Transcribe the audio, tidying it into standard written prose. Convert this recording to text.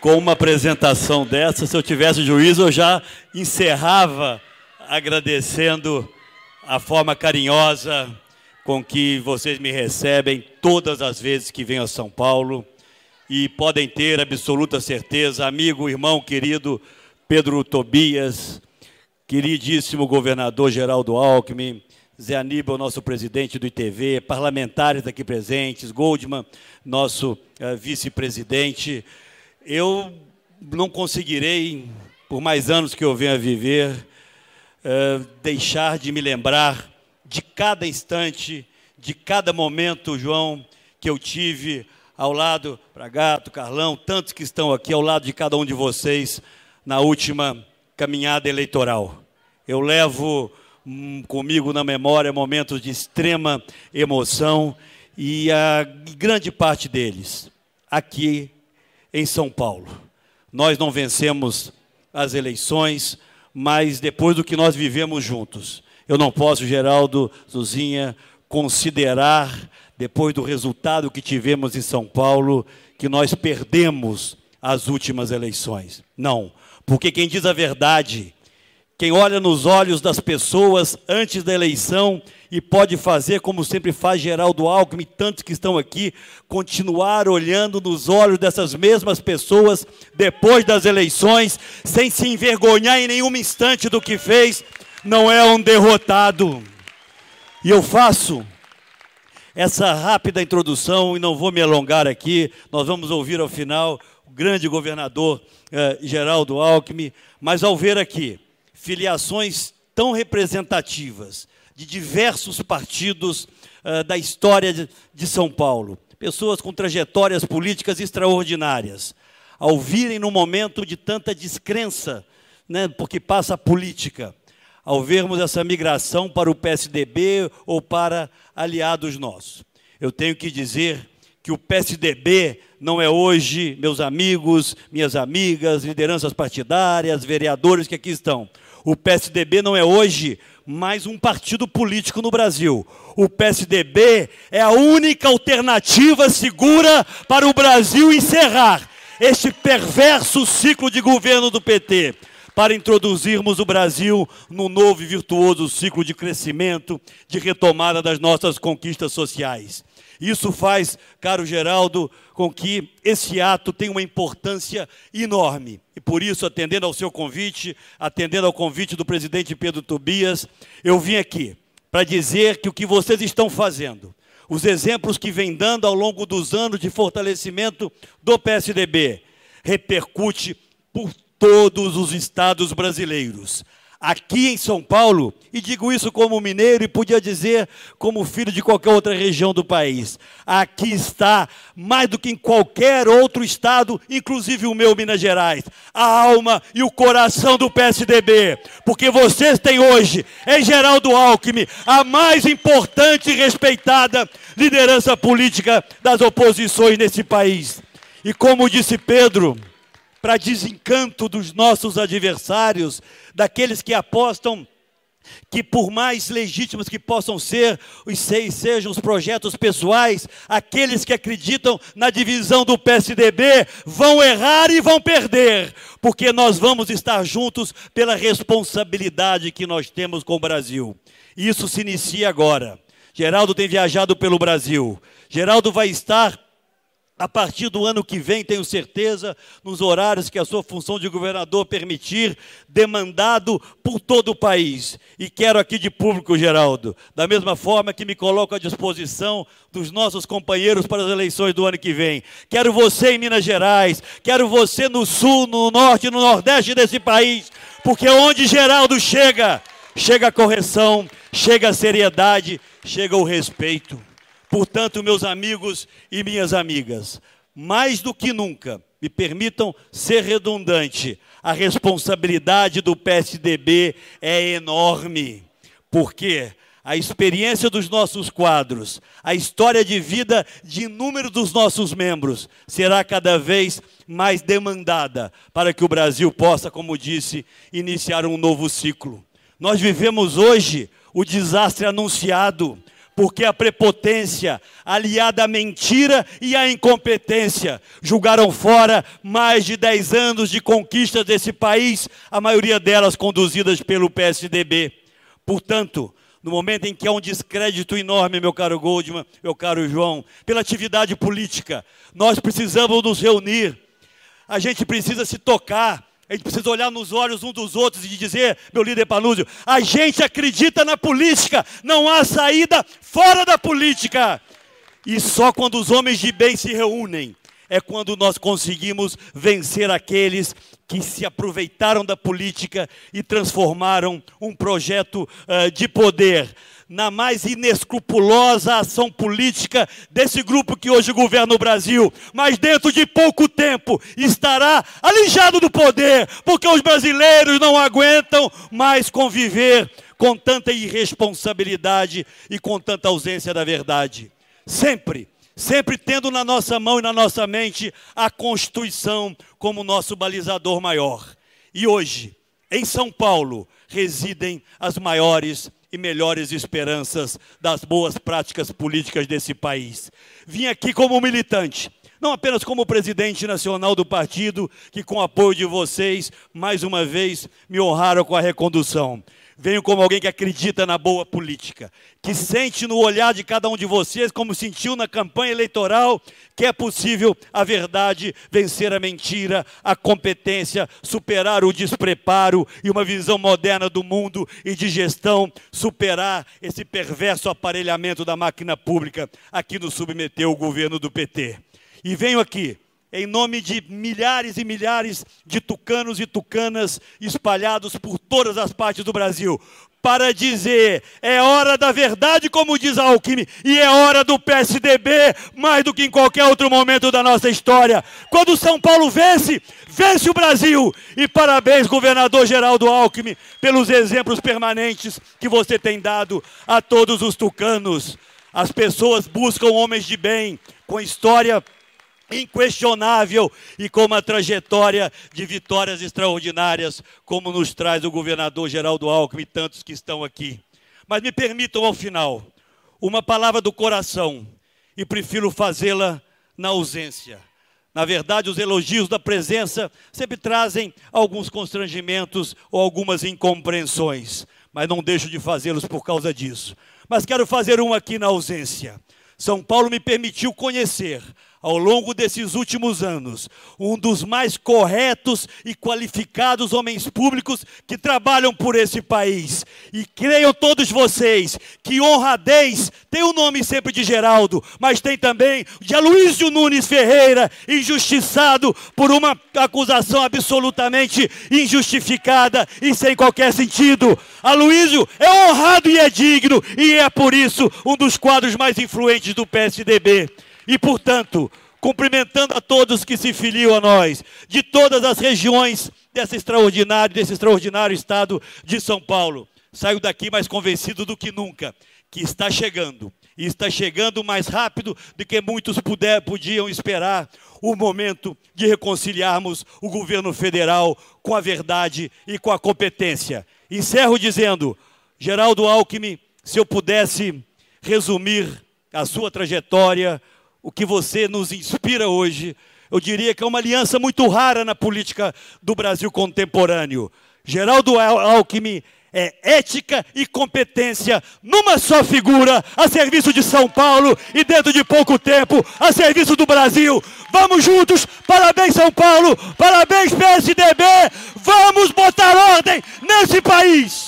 Com uma apresentação dessa, se eu tivesse juízo, eu já encerrava agradecendo a forma carinhosa com que vocês me recebem todas as vezes que venho a São Paulo. E podem ter absoluta certeza, amigo, irmão querido Pedro Tobias, queridíssimo governador Geraldo Alckmin, Zé Aníbal, nosso presidente do ITV, parlamentares aqui presentes, Goldman, nosso vice-presidente. Eu não conseguirei, por mais anos que eu venha a viver, deixar de me lembrar de cada instante, de cada momento, João, que eu tive ao lado, Pragato, Carlão, tantos que estão aqui ao lado de cada um de vocês na última caminhada eleitoral. Eu levo comigo na memória momentos de extrema emoção e a grande parte deles aqui em São Paulo. Nós não vencemos as eleições, mas depois do que nós vivemos juntos, eu não posso, Geraldo, Zuzinha, considerar, depois do resultado que tivemos em São Paulo, que nós perdemos as últimas eleições. Não, porque quem diz a verdade, quem olha nos olhos das pessoas antes da eleição e pode fazer, como sempre faz Geraldo Alckmin, tantos que estão aqui, continuar olhando nos olhos dessas mesmas pessoas depois das eleições, sem se envergonhar em nenhum instante do que fez, não é um derrotado. E eu faço essa rápida introdução e não vou me alongar aqui, nós vamos ouvir ao final o grande governador Geraldo Alckmin, mas ao ver aqui filiações tão representativas de diversos partidos da história de São Paulo, pessoas com trajetórias políticas extraordinárias, ao virem num momento de tanta descrença, né, porque passa a política, ao vermos essa migração para o PSDB ou para aliados nossos. Eu tenho que dizer que o PSDB não é hoje, meus amigos, minhas amigas, lideranças partidárias, vereadores que aqui estão. O PSDB não é hoje mais um partido político no Brasil. O PSDB é a única alternativa segura para o Brasil encerrar este perverso ciclo de governo do PT, para introduzirmos o Brasil num novo e virtuoso ciclo de crescimento, de retomada das nossas conquistas sociais. Isso faz, caro Geraldo, com que esse ato tenha uma importância enorme. E por isso, atendendo ao seu convite, atendendo ao convite do presidente Pedro Tobias, eu vim aqui para dizer que o que vocês estão fazendo, os exemplos que vêm dando ao longo dos anos de fortalecimento do PSDB, repercute por todos os estados brasileiros. Aqui em São Paulo, e digo isso como mineiro e podia dizer como filho de qualquer outra região do país, aqui está, mais do que em qualquer outro estado, inclusive o meu, Minas Gerais, a alma e o coração do PSDB, porque vocês têm hoje, em Geraldo Alckmin, a mais importante e respeitada liderança política das oposições nesse país. E como disse Pedro, para desencanto dos nossos adversários, daqueles que apostam que por mais legítimos que possam ser, sejam os projetos pessoais, aqueles que acreditam na divisão do PSDB vão errar e vão perder, porque nós vamos estar juntos pela responsabilidade que nós temos com o Brasil. Isso se inicia agora. Geraldo tem viajado pelo Brasil. Geraldo vai estar a partir do ano que vem, tenho certeza, nos horários que a sua função de governador permitir, demandado por todo o país. E quero aqui de público, Geraldo, da mesma forma que me coloco à disposição dos nossos companheiros para as eleições do ano que vem. Quero você em Minas Gerais, quero você no sul, no norte, no nordeste desse país, porque onde Geraldo chega, chega a correção, chega a seriedade, chega o respeito. Portanto, meus amigos e minhas amigas, mais do que nunca, me permitam ser redundante, a responsabilidade do PSDB é enorme, porque a experiência dos nossos quadros, a história de vida de inúmeros dos nossos membros será cada vez mais demandada para que o Brasil possa, como disse, iniciar um novo ciclo. Nós vivemos hoje o desastre anunciado. porque a prepotência, aliada à mentira e à incompetência, julgaram fora mais de 10 anos de conquistas desse país, a maioria delas conduzidas pelo PSDB. Portanto, no momento em que há um descrédito enorme, meu caro Goldman, meu caro João, pela atividade política, nós precisamos nos reunir, a gente precisa se tocar, a gente precisa olhar nos olhos uns dos outros e dizer, meu líder Panúzio, a gente acredita na política, não há saída fora da política. E só quando os homens de bem se reúnem, é quando nós conseguimos vencer aqueles que se aproveitaram da política e transformaram um projeto de poder na mais inescrupulosa ação política desse grupo que hoje governa o Brasil. Mas dentro de pouco tempo estará alijado do poder, porque os brasileiros não aguentam mais conviver com tanta irresponsabilidade e com tanta ausência da verdade. Sempre tendo na nossa mão e na nossa mente a Constituição como nosso balizador maior. E hoje, em São Paulo, residem as maiores e melhores esperanças das boas práticas políticas desse país. Vim aqui como militante, não apenas como presidente nacional do partido, que com o apoio de vocês, mais uma vez, me honraram com a recondução. Venho como alguém que acredita na boa política, que sente no olhar de cada um de vocês, como sentiu na campanha eleitoral, que é possível a verdade vencer a mentira, a competência, superar o despreparo e uma visão moderna do mundo e de gestão, superar esse perverso aparelhamento da máquina pública a que nos submeteu o governo do PT. E venho aqui em nome de milhares e milhares de tucanos e tucanas espalhados por todas as partes do Brasil, para dizer, é hora da verdade, como diz Alckmin, e é hora do PSDB, mais do que em qualquer outro momento da nossa história. Quando São Paulo vence, vence o Brasil. E parabéns, governador Geraldo Alckmin, pelos exemplos permanentes que você tem dado a todos os tucanos. As pessoas buscam homens de bem, com história inquestionável e com uma trajetória de vitórias extraordinárias, como nos traz o governador Geraldo Alckmin e tantos que estão aqui. Mas me permitam, ao final, uma palavra do coração, e prefiro fazê-la na ausência. Na verdade, os elogios da presença sempre trazem alguns constrangimentos ou algumas incompreensões, mas não deixo de fazê-los por causa disso. Mas quero fazer um aqui na ausência. São Paulo me permitiu conhecer, ao longo desses últimos anos, um dos mais corretos e qualificados homens públicos que trabalham por esse país. E creiam todos vocês que honradez tem o nome sempre de Geraldo, mas tem também de Aloísio Nunes Ferreira, injustiçado por uma acusação absolutamente injustificada e sem qualquer sentido. Aloísio é honrado e é digno, e é por isso um dos quadros mais influentes do PSDB. E, portanto, cumprimentando a todos que se filiam a nós, de todas as regiões desse extraordinário estado de São Paulo, saio daqui mais convencido do que nunca, que está chegando, e está chegando mais rápido do que muitos podiam esperar, o momento de reconciliarmos o governo federal com a verdade e com a competência. Encerro dizendo, Geraldo Alckmin, se eu pudesse resumir a sua trajetória, o que você nos inspira hoje, eu diria que é uma aliança muito rara na política do Brasil contemporâneo. Geraldo Alckmin é ética e competência numa só figura, a serviço de São Paulo e dentro de pouco tempo, a serviço do Brasil. Vamos juntos, parabéns São Paulo, parabéns PSDB, vamos botar ordem nesse país!